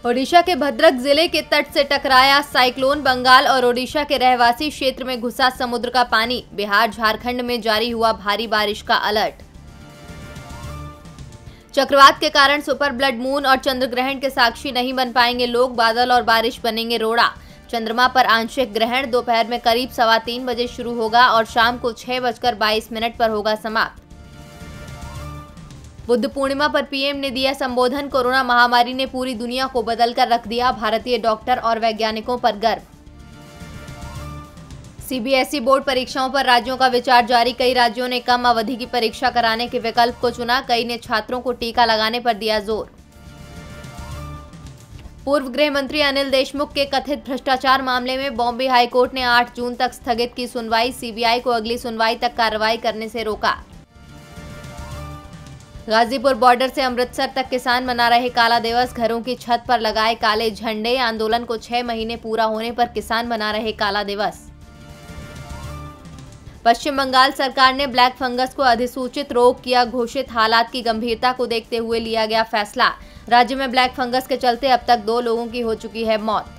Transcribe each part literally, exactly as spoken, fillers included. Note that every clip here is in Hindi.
ओडिशा के भद्रक जिले के तट से टकराया साइक्लोन। बंगाल और ओडिशा के रहवासी क्षेत्र में घुसा समुद्र का पानी। बिहार झारखंड में जारी हुआ भारी बारिश का अलर्ट। चक्रवात के कारण सुपर ब्लड मून और चंद्र ग्रहण के साक्षी नहीं बन पाएंगे लोग। बादल और बारिश बनेंगे रोड़ा। चंद्रमा पर आंशिक ग्रहण दोपहर में करीब सवा तीन बजे शुरू होगा और शाम को छह बजकर बाईस मिनट पर होगा समाप्त। बुद्ध पूर्णिमा पर पीएम ने दिया संबोधन। कोरोना महामारी ने पूरी दुनिया को बदल कर रख दिया। भारतीय डॉक्टर और वैज्ञानिकों पर गर्व। सीबीएसई बोर्ड परीक्षाओं पर राज्यों का विचार जारी। कई राज्यों ने कम अवधि की परीक्षा कराने के विकल्प को चुना। कई ने छात्रों को टीका लगाने पर दिया जोर। पूर्व गृह मंत्री अनिल देशमुख के कथित भ्रष्टाचार मामले में बॉम्बे हाईकोर्ट ने आठ जून तक स्थगित की सुनवाई। सीबीआई को अगली सुनवाई तक कार्रवाई करने से रोका। गाजीपुर बॉर्डर से अमृतसर तक किसान मना रहे काला दिवस। घरों की छत पर लगाए काले झंडे। आंदोलन को छह महीने पूरा होने पर किसान मना रहे काला दिवस। पश्चिम बंगाल सरकार ने ब्लैक फंगस को अधिसूचित रोग किया घोषित। हालात की गंभीरता को देखते हुए लिया गया फैसला। राज्य में ब्लैक फंगस के चलते अब तक दो लोगों की हो चुकी है मौत।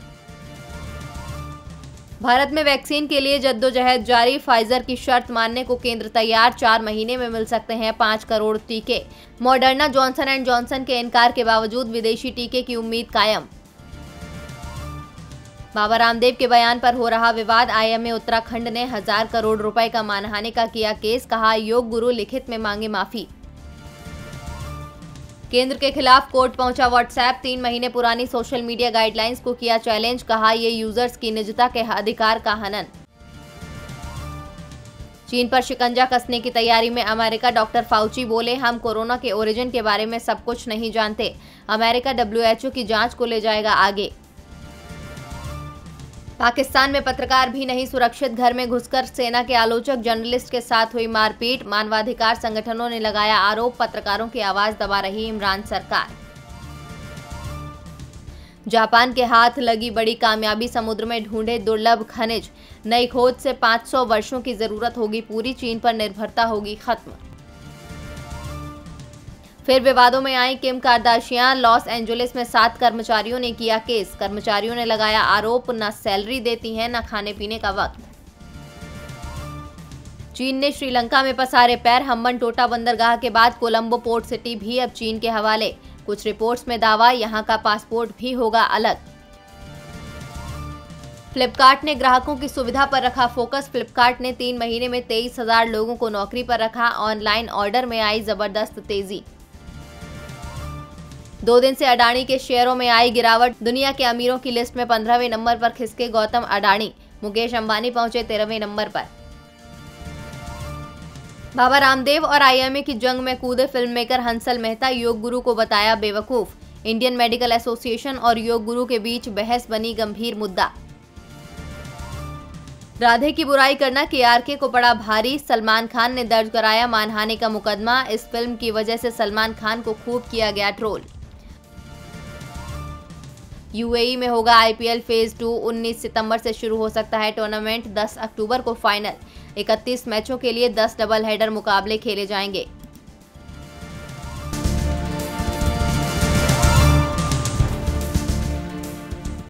भारत में वैक्सीन के लिए जद्दोजहद जारी। फाइजर की शर्त मानने को केंद्र तैयार। चार महीने में मिल सकते हैं पाँच करोड़ टीके। मॉडर्ना जॉनसन एंड जॉनसन के इनकार के बावजूद विदेशी टीके की उम्मीद कायम। बाबा रामदेव के बयान पर हो रहा विवाद। आईएमए उत्तराखंड ने हजार करोड़ रुपए का मानहानि का किया केस। कहा योग गुरु लिखित में मांगे माफी। केंद्र के खिलाफ कोर्ट पहुंचा व्हाट्सएप। तीन महीने पुरानी सोशल मीडिया गाइडलाइंस को किया चैलेंज। कहा ये यूजर्स की निजता के अधिकार का हनन। चीन पर शिकंजा कसने की तैयारी में अमेरिका। डॉक्टर फाउची बोले हम कोरोना के ओरिजिन के बारे में सब कुछ नहीं जानते। अमेरिका डब्ल्यूएचओ की जांच को ले जाएगा आगे। पाकिस्तान में पत्रकार भी नहीं सुरक्षित। घर में घुसकर सेना के आलोचक जर्नलिस्ट के साथ हुई मारपीट। मानवाधिकार संगठनों ने लगाया आरोप। पत्रकारों की आवाज दबा रही इमरान सरकार। जापान के हाथ लगी बड़ी कामयाबी। समुद्र में ढूंढे दुर्लभ खनिज। नई खोज से पाँच सौ वर्षों की जरूरत होगी पूरी। चीन पर निर्भरता होगी खत्म। फिर विवादों में आई किम कार्दाशियां। लॉस एंजलिस में सात कर्मचारियों ने किया केस। कर्मचारियों ने लगाया आरोप न सैलरी देती हैं न खाने पीने का वक्त। चीन ने श्रीलंका में पसारे पैर। हम्बनटोटा बंदरगाह के बाद कोलंबो पोर्ट सिटी भी अब चीन के हवाले। कुछ रिपोर्ट्स में दावा यहां का पासपोर्ट भी होगा अलग। फ्लिपकार्ट ने ग्राहकों की सुविधा पर रखा फोकस। फ्लिपकार्ट ने तीन महीने में तेईस हजार लोगों को नौकरी पर रखा। ऑनलाइन ऑर्डर में आई जबरदस्त तेजी। दो दिन से अडानी के शेयरों में आई गिरावट। दुनिया के अमीरों की लिस्ट में पंद्रहवें नंबर पर खिसके गौतम अडानी। मुकेश अंबानी पहुंचे तेरहवें नंबर पर। बाबा रामदेव और आईएमए की जंग में कूदे फिल्ममेकर हंसल मेहता। योग गुरु को बताया बेवकूफ। इंडियन मेडिकल एसोसिएशन और योग गुरु के बीच बहस बनी गंभीर मुद्दा। राधे की बुराई करना केआरके को पड़ा भारी। सलमान खान ने दर्ज कराया मानहानि का मुकदमा। इस फिल्म की वजह से सलमान खान को खूब किया गया ट्रोल। यूएई में होगा आईपीएल फेज टू। उन्नीस सितंबर से शुरू हो सकता है टूर्नामेंट। दस अक्टूबर को फाइनल। इकतीस मैचों के लिए दस डबल हेडर मुकाबले खेले जाएंगे।